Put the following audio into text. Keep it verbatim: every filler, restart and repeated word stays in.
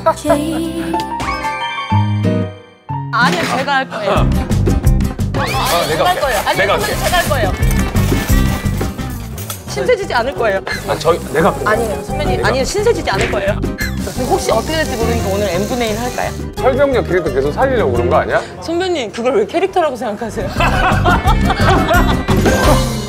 아니요, 제가 할 거예요. 아, 아니, 내가 할 거예요. 아니, 내가 선배님 할게. 제가 할 거예요. 신세지지 않을 거예요. 아, 저희 내가 할게. 아니에요, 선배님. 아니요, 신세지지 않을 거예요. 혹시 어떻게 될지 모르니까 오늘 엠분의 일 할까요? 설경력 캐릭터 계속 살리려고 그런 거 아니야? 선배님, 그걸 왜 캐릭터라고 생각하세요?